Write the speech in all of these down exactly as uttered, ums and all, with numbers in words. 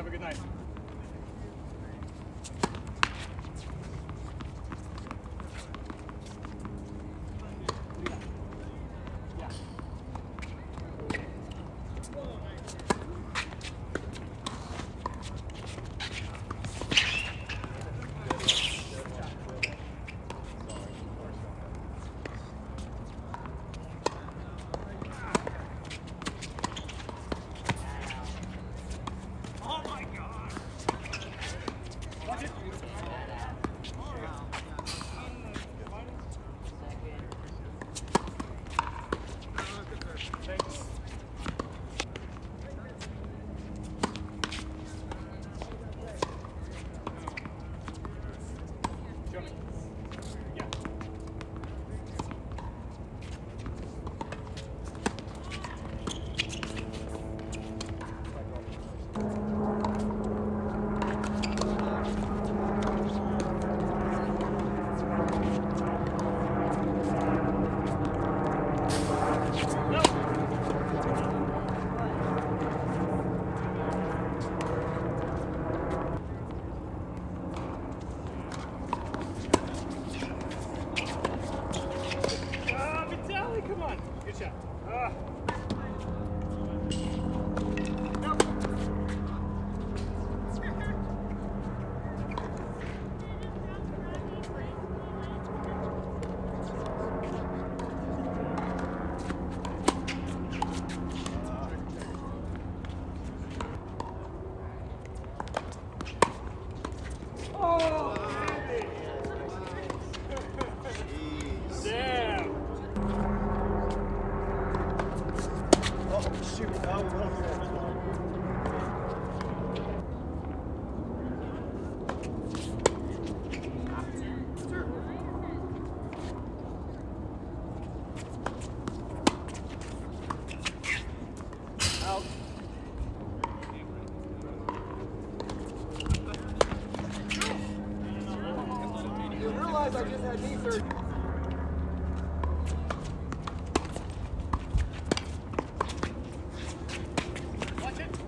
Have a good night. I just had knee surgery. Watch it.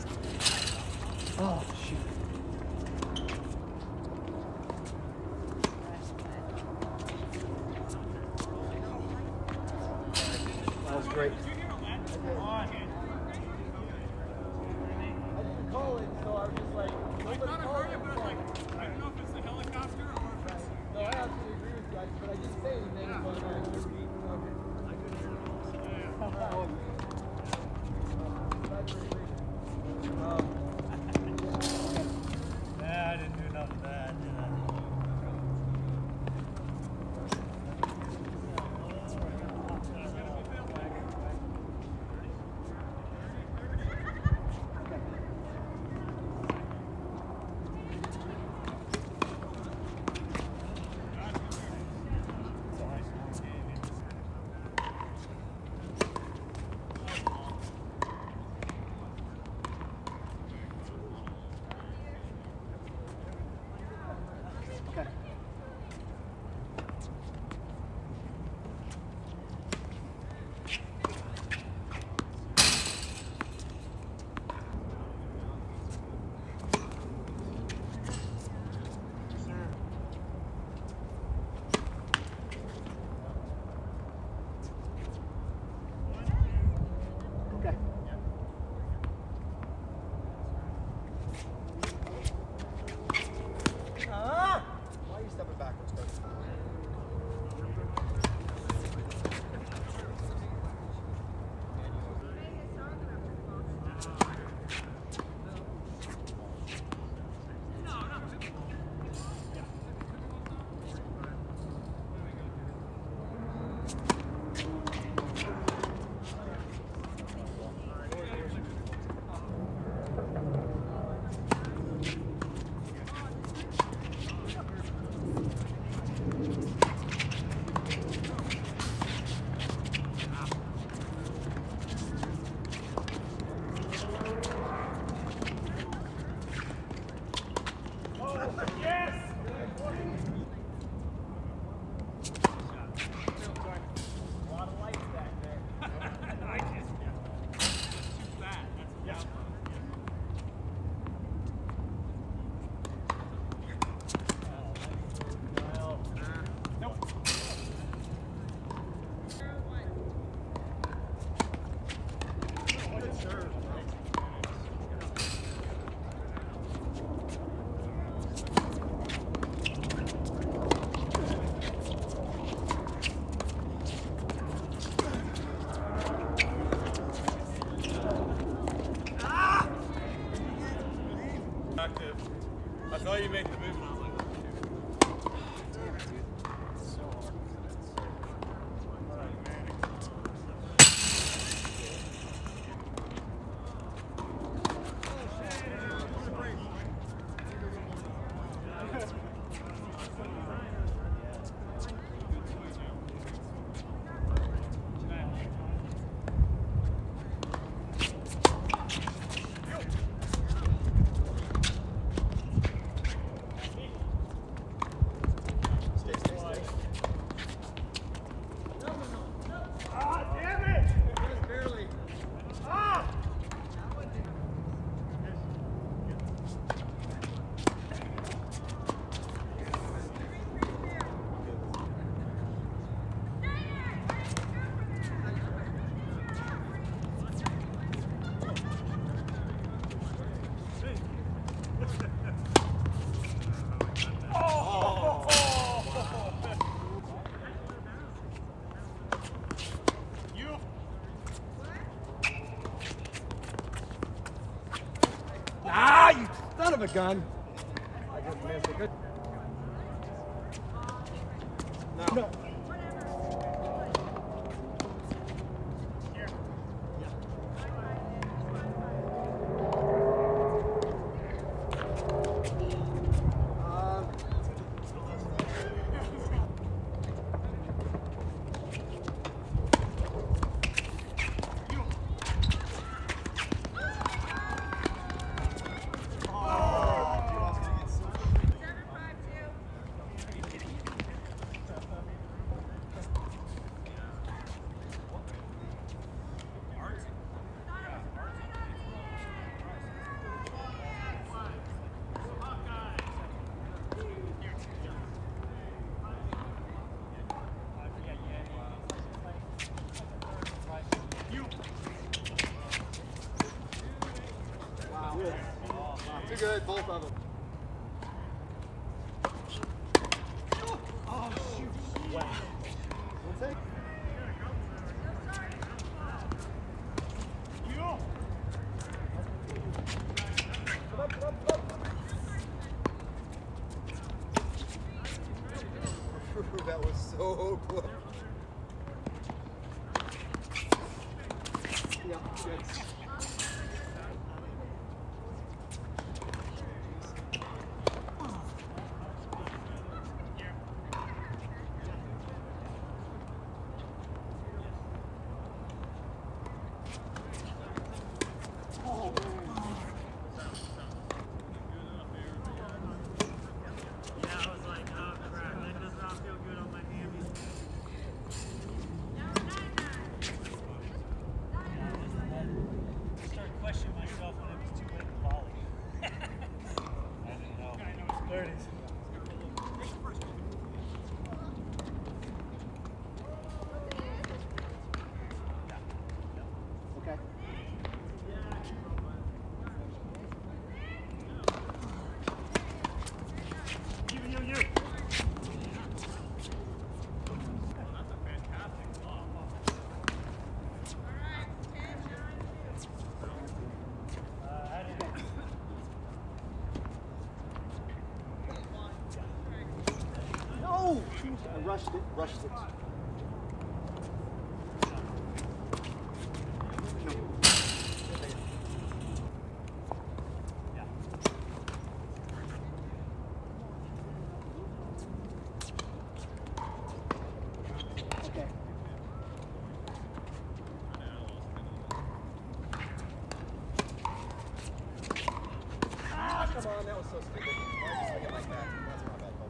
Oh, shoot. That was great. I didn't call it, so I was just like, I thought I heard it, but I was like, I don't know if it's the helicopter or if it's... no, I absolutely agree with you guys, but I didn't say anything. Yeah. But, uh, I couldn't hear it. Yeah. Um, Nah, I didn't do enough of that, did I? active. I saw you make the move and I was like, Damn it, dude. It's so hard. Ah, you son of a gun! I just missed it. Good. No. No. Too good, both of them. Oh, shoot. Wow. One sec. Come up, come up, come up. That was so close. Yeah, good. I rushed it, rushed it. Okay. Ah, come on, that was so stupid. Why just like it like that? That's not bad.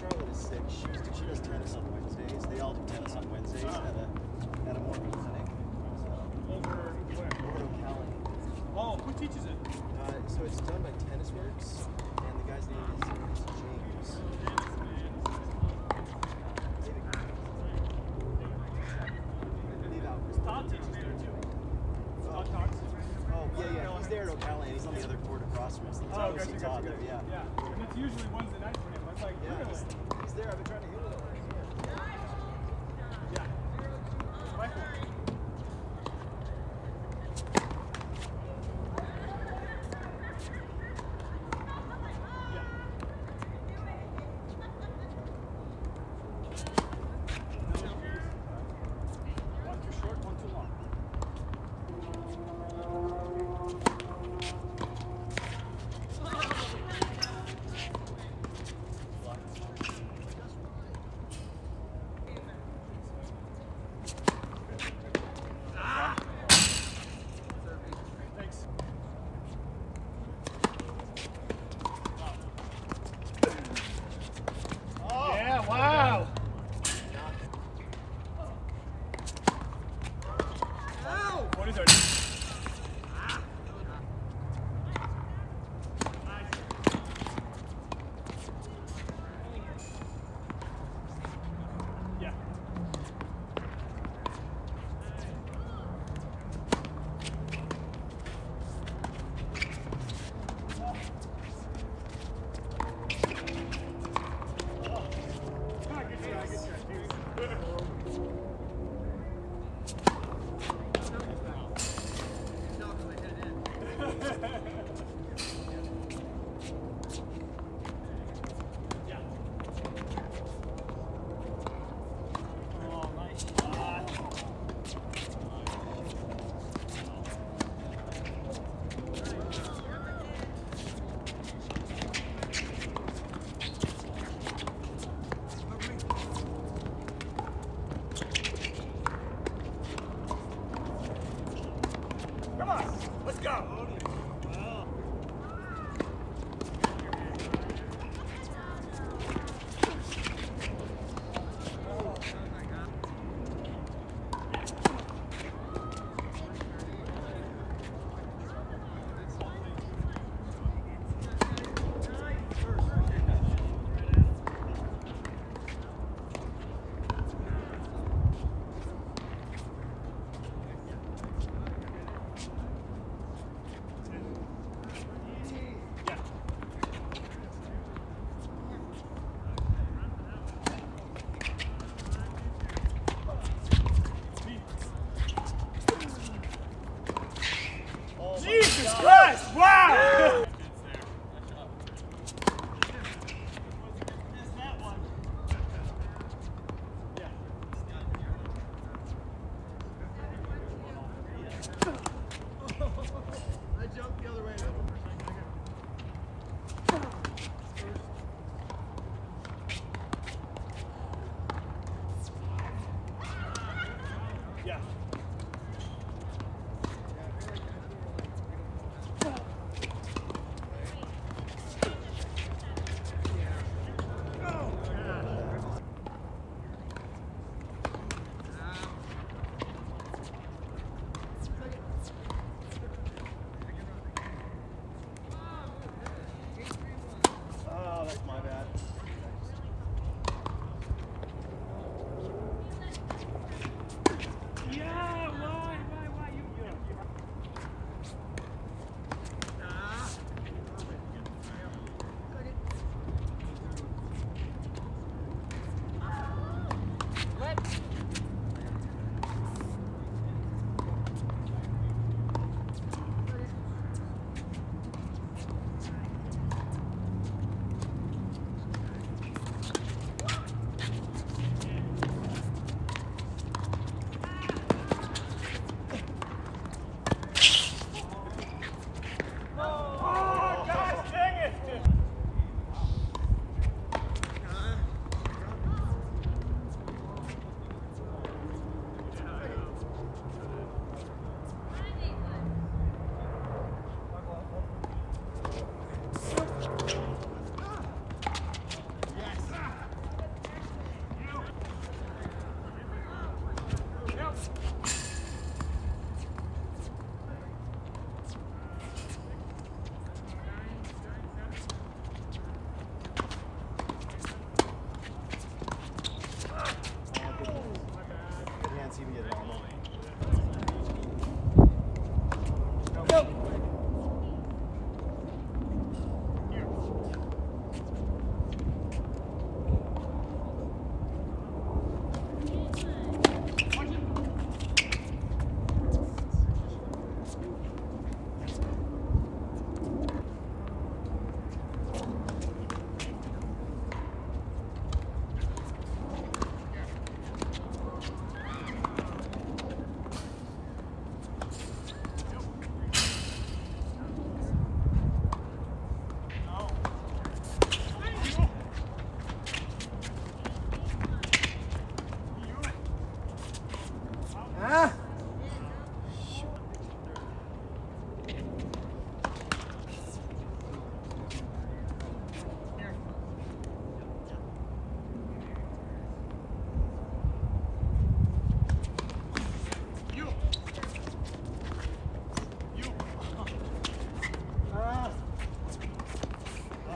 Charlotte is sick. She, she does tennis on Wednesdays. They all do tennis on Wednesdays at a, at a morning clinic. So, Over where? over to Cali. Oh, who teaches it? Uh, so it's done by Tennis Works, and the guy's name is, is James. Leave out. Todd teaches there too. Todd talks. Oh, yeah, yeah. He's there at Ocala, and he's on the other court across from us. That's how Oh, we gotcha, see gotcha, Todd gotcha. there, yeah. Yeah. And it's usually Wednesday night for him. I was like, Yeah, really? he's, he's there. I've been trying to hit it over here. Yeah. Michael. Yeah. One too short, one too long.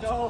No.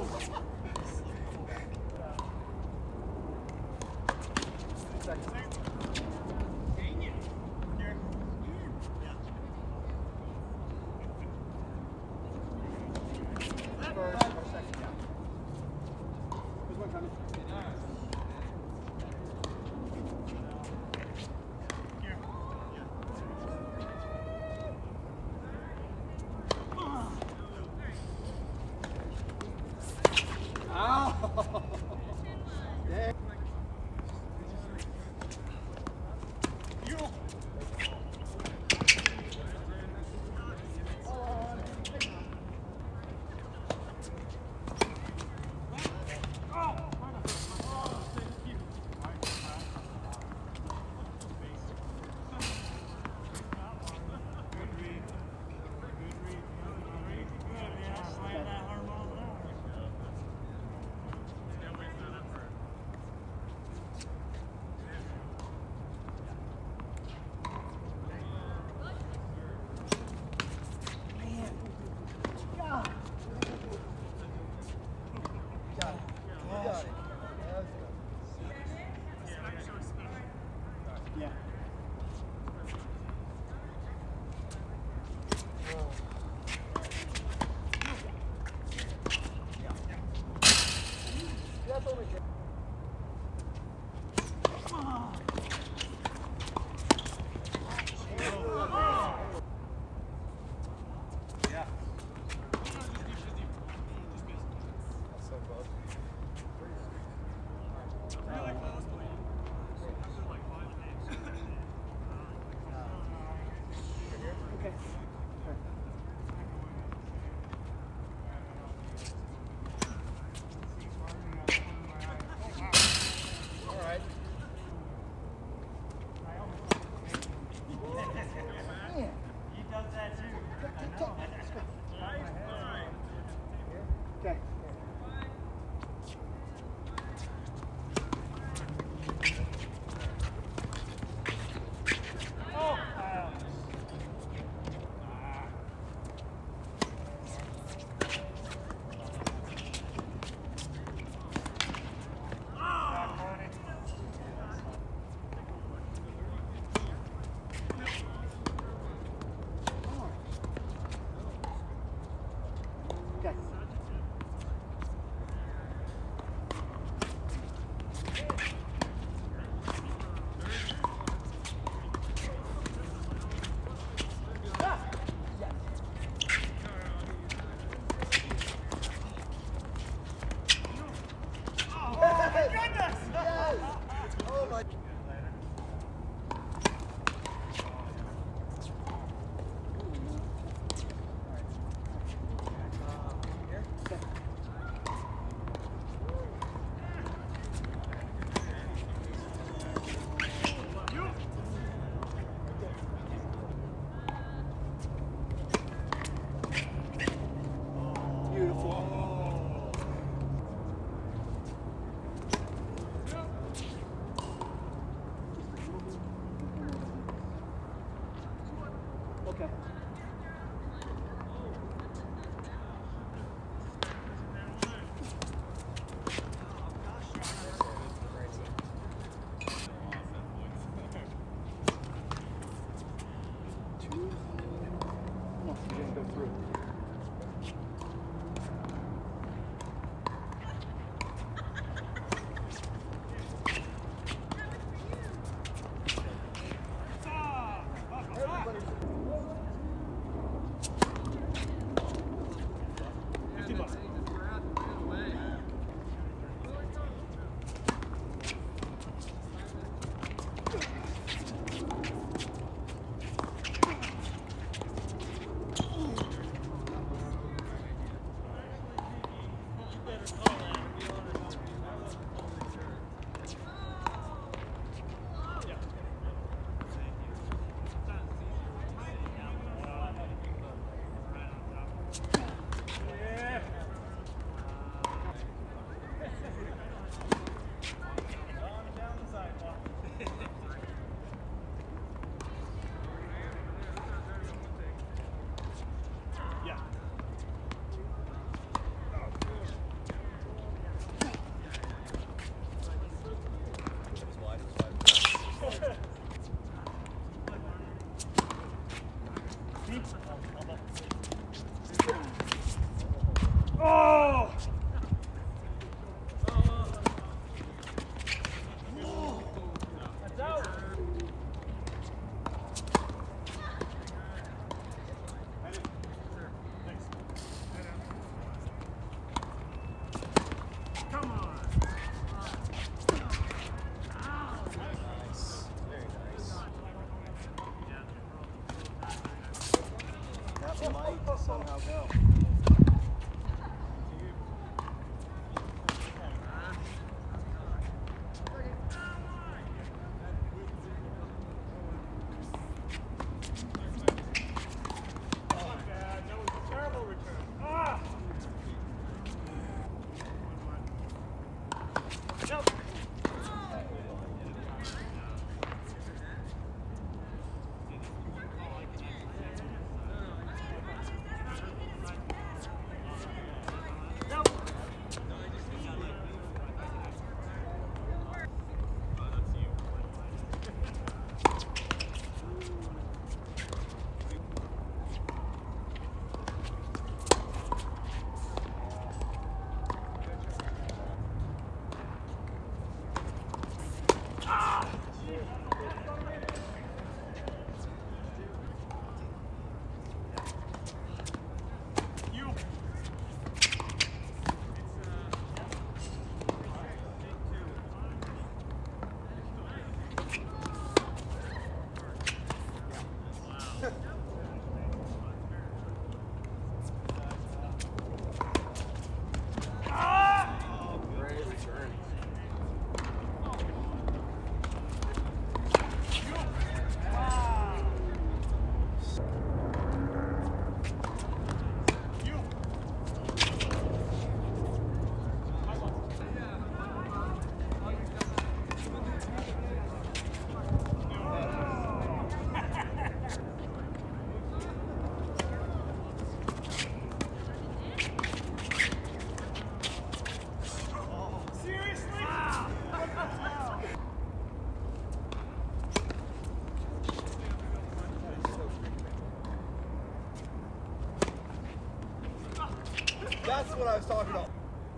what I was talking about.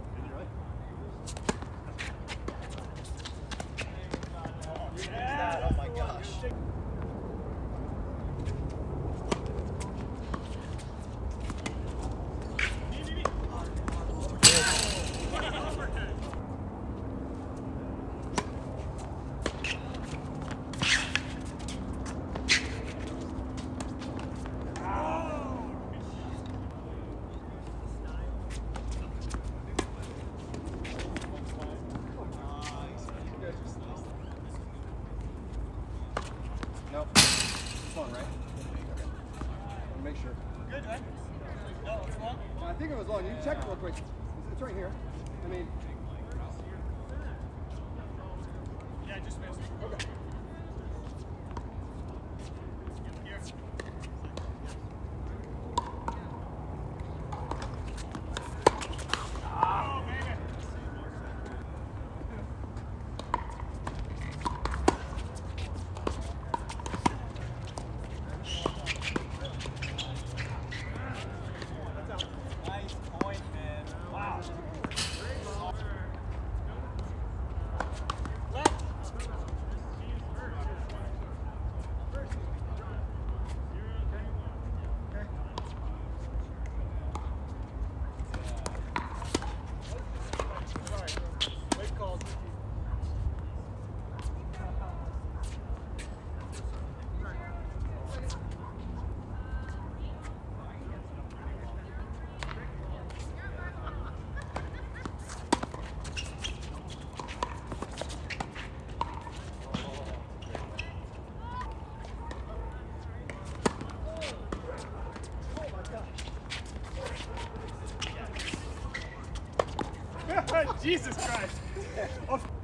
Oh my gosh. No. It's on, right? Okay. I'll make sure. Good, right? No, it's long. I think it was long. You can check it real quick. It's, it's right here. I mean, Yeah, I just missed. okay. Here. Oh, baby. Nice point, man. Wow. Left. Late calls. Jesus Christ.